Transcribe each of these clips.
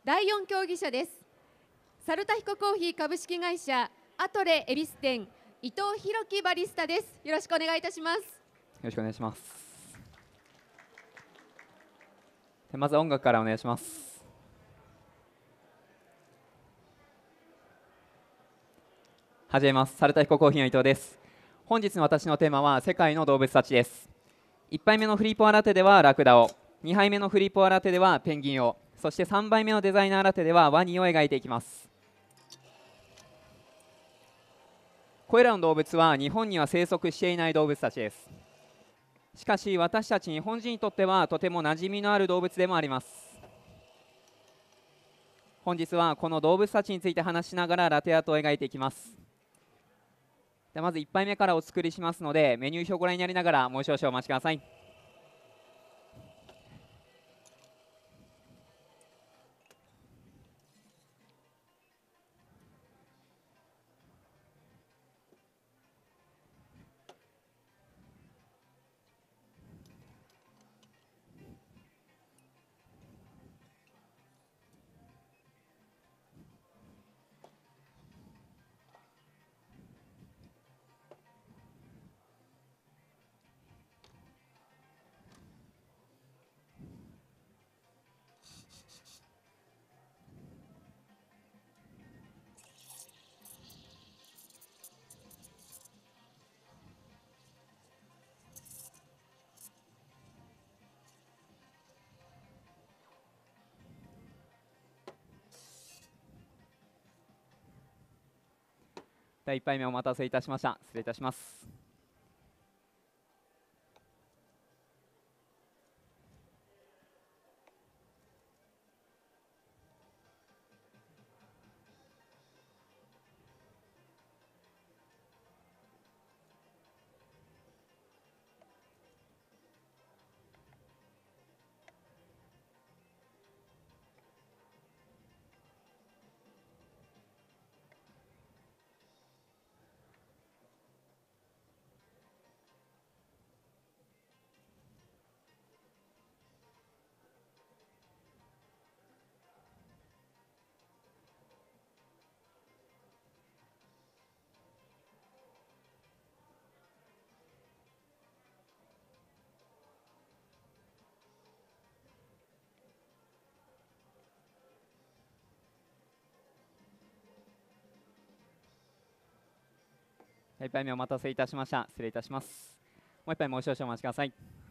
第4競技者です。サルタヒココーヒー株式会社アトレ恵比寿店伊藤弘樹バリスタです。よろしくお願いいたします。よろしくお願いします。まず音楽からお願いします。始めます。サルタヒココーヒーの伊藤です。本日の私のテーマは世界の動物たちです。1杯目のフリーポアラテではラクダを、2杯目のフリーポアラテではペンギンを、そして3杯目のデザイナーラテではワニを描いていきます。これらの動物は日本には生息していない動物たちです。しかし私たち日本人にとってはとても馴染みのある動物でもあります。本日はこの動物たちについて話しながらラテアートを描いていきます。ではまず1杯目からお作りしますので、メニュー表をご覧になりながらもう少々お待ちください。第1杯目お待たせいたしました。失礼いたします。1杯目お待たせいたしました。失礼いたします。もう1杯もう少々お待ちください。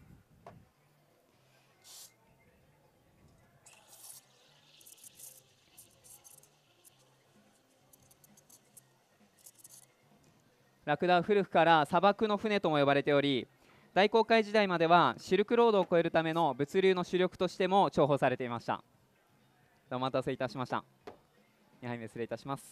ラクダは古くから砂漠の船とも呼ばれており、大航海時代まではシルクロードを越えるための物流の主力としても重宝されていました。お待たせいたしました。2杯目失礼いたします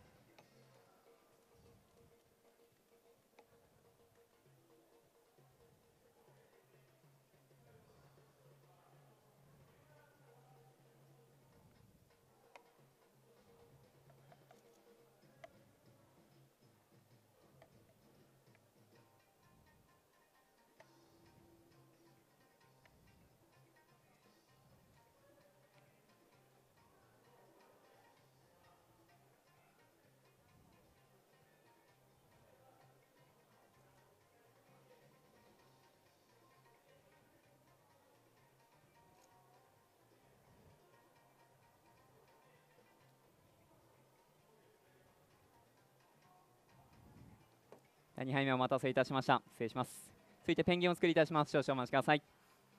。2杯目お待たせいたしました。失礼します。続いてペンギンをお作りいたします。少々お待ちください。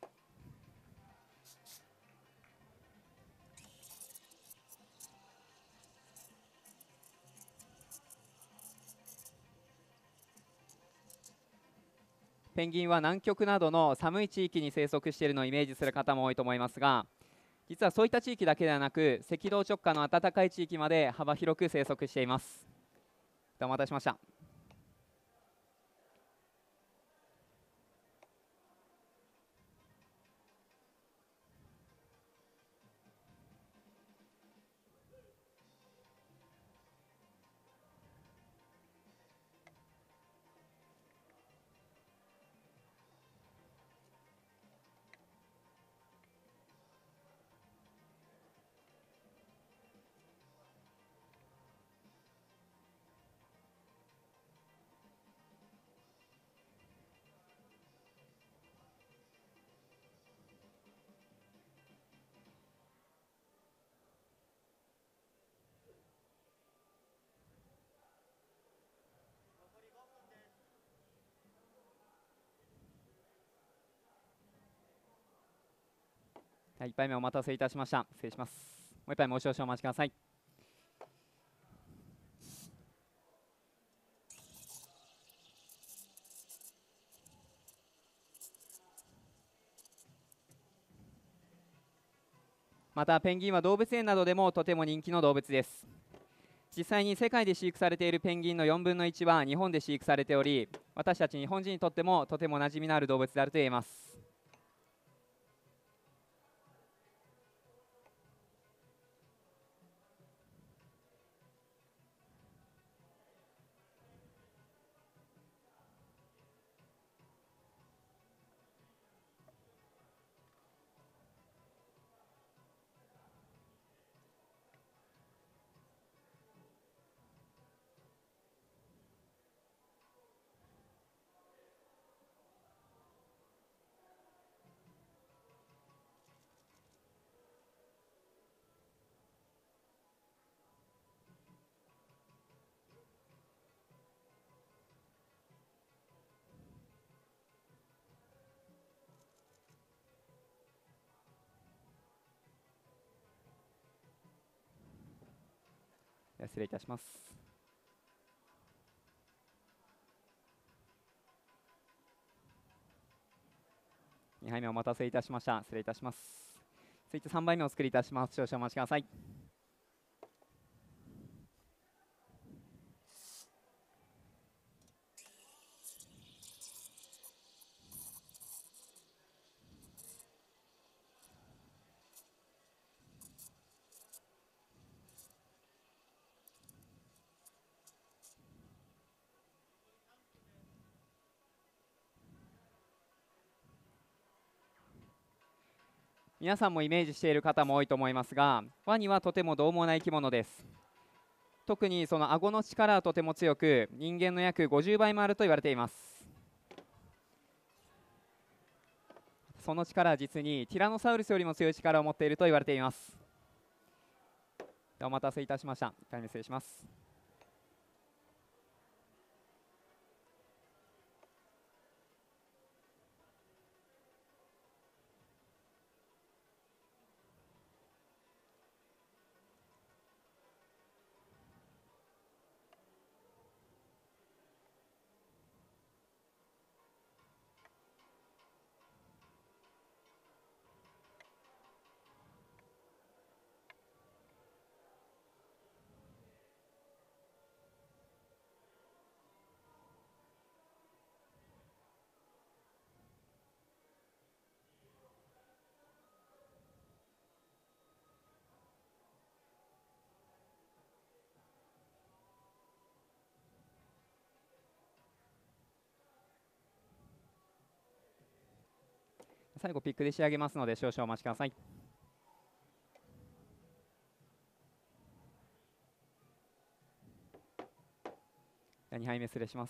ペンギンは南極などの寒い地域に生息しているのをイメージする方も多いと思いますが、実はそういった地域だけではなく、赤道直下の暖かい地域まで幅広く生息しています。お待たせしました。 1杯目お待たせいたしました。失礼します。もう1杯もう少々お待ちください。またペンギンは動物園などでもとても人気の動物です。実際に世界で飼育されているペンギンの4分の1は日本で飼育されており、私たち日本人にとってもとても馴染みのある動物であると言えます。では失礼いたします。2杯目お待たせいたしました。失礼いたします。続いて3杯目お作りいたします。少々お待ちください。皆さんもイメージしている方も多いと思いますが、ワニはとても獰猛な生き物です。特にその顎の力はとても強く、人間の約50倍もあると言われています。その力は実にティラノサウルスよりも強い力を持っていると言われています。ではお待たせいたしました。1回目失礼します。最後ピックで仕上げますので少々お待ちください。2杯目失礼します。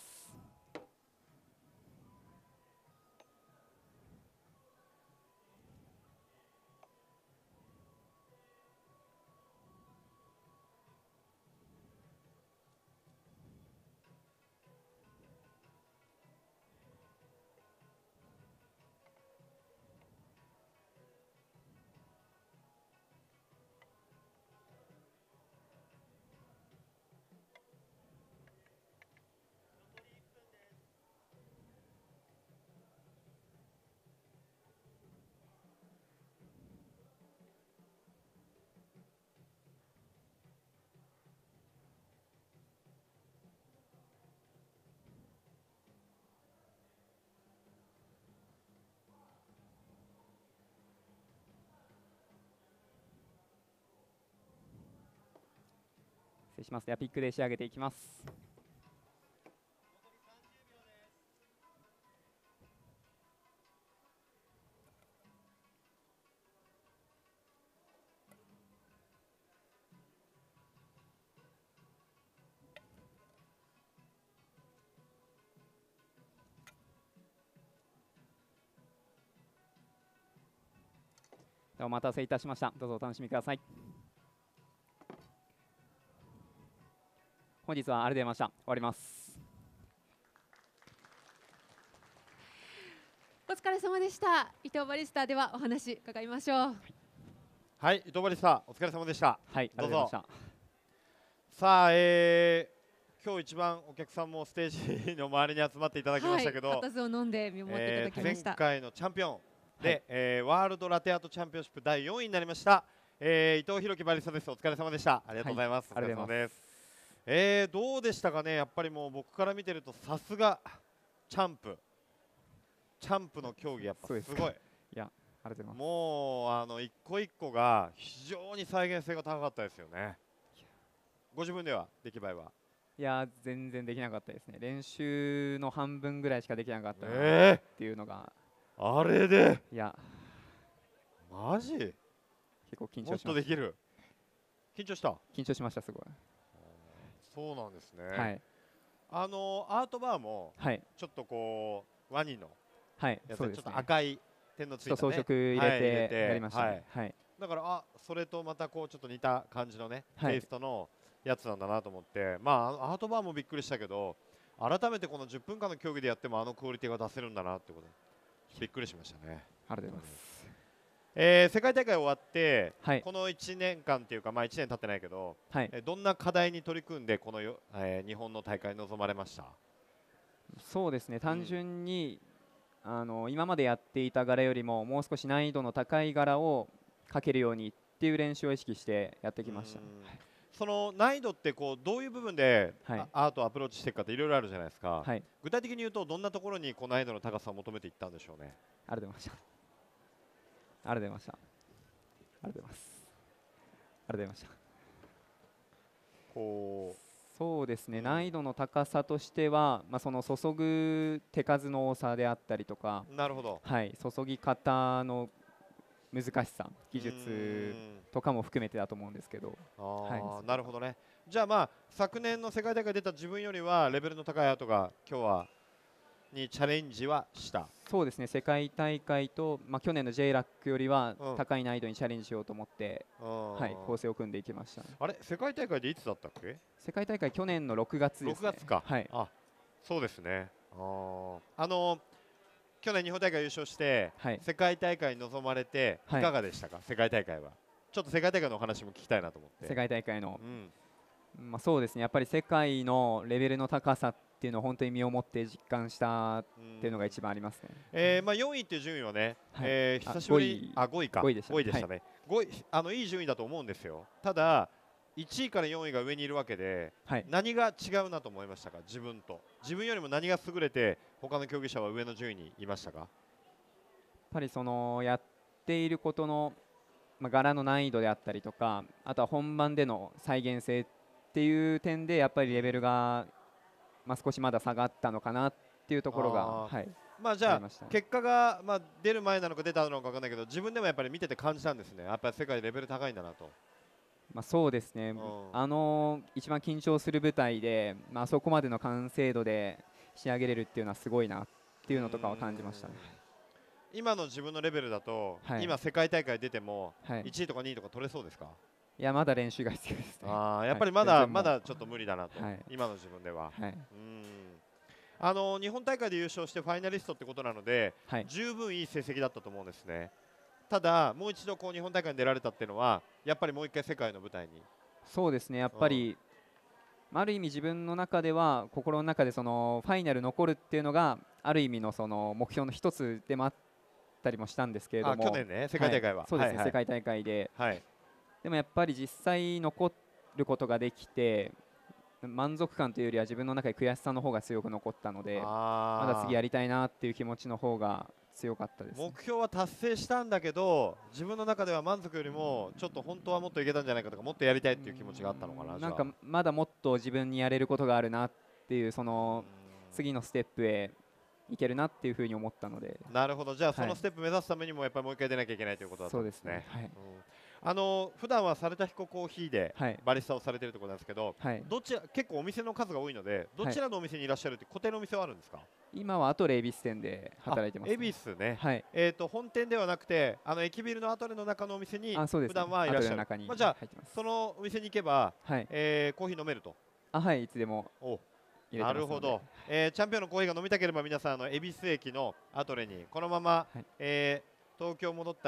失礼します。ではピックで仕上げていきます。お待たせいたしました。どうぞお楽しみください。本日はありがとうございました。終わります。 お疲れ様でした。伊藤バリスタではお話伺いましょう。 はい、伊藤バリスタお疲れ様でした。 はい、 どうぞ。 ありがとうございました。 さあ、今日一番お客さんもステージの周りに集まっていただきましたけど、 固唾を飲んで見守っていただきました。 前回のチャンピオンで、ワールドラテアートチャンピオンシップ第4位になりました、伊藤弘樹バリスタです。お疲れ様でした。ありがとうございます。 はい、ありがとうございます。 どうでしたかね。やっぱりもう僕から見てるとさすがチャンプの競技やっぱすごい。 いや、ありがとうございます。 もう一個一個が非常に再現性が高かったですよね。ご自分では出来栄えは？ いや全然できなかったですね。練習の半分ぐらいしかできなかったなっていうのが、 あれで、 いやマジ結構緊張しました。 もっとできる。緊張した？ 緊張しました、すごい。 そうなんですね。 はい、 アートバーもちょっとこうワニのはい、 やつでちょっそうですね。 と赤い点のついたね、 装飾入れてやりましたね。はい。 だからそれとまたこうちょっと似た感じのね、テイストのやつなんだなと思って、まあアートバーもびっくりしたけど、改めてこの10分間の競技でやってもクオリティが出せるんだなってことびっくりしましたね。 ありがとうございます。 世界大会終わって、この1年間っていうか、1年経ってないけど、どんな課題に取り組んでこの日本の大会に臨まれました？ そうですね、単純に、今までやっていた柄よりももう少し難易度の高い柄を描けるようにっていう練習を意識してやってきました。 その難易度ってこうどういう部分でアートをアプローチしていくかっていろいろあるじゃないですか。具体的に言うとどんなところにこう難易度の高さを求めていったんでしょうね。 ありがとうございました。ありがとうございました。ありがとうございます。ありがとうございました。そうですね、難易度の高さとしては、その注ぐ手数の多さであったりとか、 なるほど、 はい、注ぎ方の難しさ、技術とかも含めてだと思うんですけど。 なるほどね。じゃあ昨年の世界大会出た自分よりはレベルの高いアートが今日はにチャレンジはした？ そうですね、世界大会と、去年の J ラックよりは高い難易度にチャレンジしようと思って、構成を組んでいきました。 あれ、世界大会でいつだったっけ？ 世界大会去年の6月ですね。 6月か。 はい。 そうですね。去年日本大会優勝して、世界大会に臨まれていかがでしたか？世界大会は。ちょっと世界大会のお話も聞きたいなと思って。 世界大会の、そうですね、やっぱり世界のレベルの高さっていうのを本当に身をもって実感したっていうのが一番ありますね。 4位っていう順位はね、久しぶり5位か、5位でしたね。5位いい順位だと思うんですよ。ただ1位から4位が上にいるわけで、何が違うなと思いましたか？自分よりも何が優れて他の競技者は上の順位にいましたか？やっぱりそのやっていることの、柄の難易度であったりとか、あとは本番での再現性っていう点でやっぱりレベルが、少しまだ下がったのかなっていうところが、 じゃあ結果が、出る前なのか出たのか分からないけど、自分でもやっぱり見てて感じたんですね。やっぱり世界レベル高いんだなと。 そうですね、一番緊張する舞台で、あそこまでの完成度で仕上げれるっていうのはすごいなっていうのとかは感じましたね。 今の自分のレベルだと、今世界大会出ても1位とか2位とか取れそうですか？ いや、まだ練習が必要ですね。 やっぱりまだちょっと無理だなと、今の自分では。日本大会で優勝してファイナリストってことなので、十分いい成績だったと思うんですね。ただもう一度こう日本大会に出られたっていうのはやっぱりもう一回世界の舞台に。 そうですね、やっぱり、ある意味自分の中では心の中でそのファイナル残るっていうのがある意味のその目標の一つでもあったりもしたんですけれども、 去年ね、世界大会は、 そうですね、世界大会で、でもやっぱり実際残ることができて満足感というよりは自分の中で悔しさの方が強く残ったので、まだ次やりたいなっていう気持ちの方が強かったです。 目標は達成したんだけど自分の中では満足よりもちょっと本当はもっといけたんじゃないかとか、もっとやりたいっていう気持ちがあったのかな。 なんかまだもっと自分にやれることがあるなっていう、その次のステップへいけるなっていうふうに思ったので。 なるほど。じゃあそのステップ目指すためにもやっぱりもう一回出なきゃいけないということだったんですね。普段はサルタヒココーヒーでバリスタをされているところなんですけど、どちら結構お店の数が多いのでどちらのお店にいらっしゃるって固定のお店はあるんですか？ 今はアトレ恵比寿店で働いてます、 恵比寿ね。本店ではなくて駅ビルのアトレの中のお店に普段はいらっしゃる。じゃあそのお店に行けばコーヒー飲めると。 いつでも。 なるほど。チャンピオンのコーヒーが飲みたければ皆さん恵比寿駅のアトレにこのまま東京戻ったら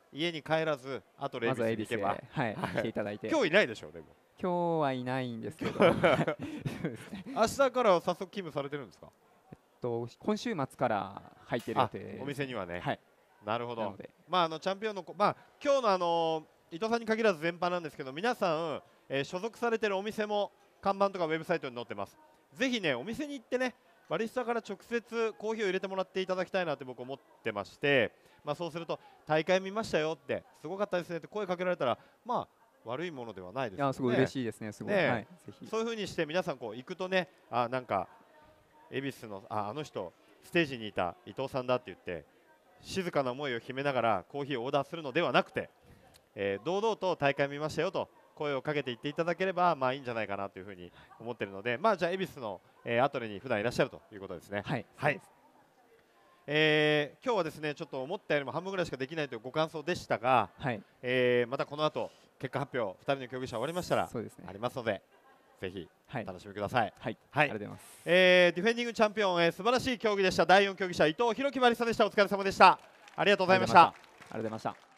家に帰らずあとレイビスに行けば、 はい、来ていただいて。 今日いないでしょうでも。 今日はいないんですけど明日からは早速勤務されてるんですか？ 今週末から入ってる予定。 お店にはね。 はい。 なるほど。まあチャンピオンの今日の伊藤さんに限らず全般なんですけど、皆さん、所属されてるお店も看板とかウェブサイトに載ってます。ぜひねお店に行ってねバリスタから直接コーヒーを入れてもらっていただきたいなって僕思ってまして、そうすると大会見ましたよってすごかったですねって声かけられたら悪いものではないですよね。 すごい嬉しいですね。すごい。はい、ぜひそういう風にして皆さん行くとね、なんか恵比寿のあの人ステージにいた伊藤さんだって言って静かな思いを秘めながらコーヒーをオーダーするのではなくて、堂々と大会見ましたよと声をかけていっていただければいいんじゃないかなというふうに思っているので、じゃあ恵比寿の、アトレに普段いらっしゃるということですね。 はい、 はい。今日はですねちょっと思ったよりも半分ぐらいしかできないというご感想でしたが、 はい、 またこの後結果発表2人の競技者終わりましたらそうですね、 ありますのでぜひお楽しみください。 はい、ありがとうございます。 ディフェンディングチャンピオン、素晴らしい競技でした。第4競技者伊藤弘樹バリスタでした。お疲れ様でした。ありがとうございました。 ありがとうございました。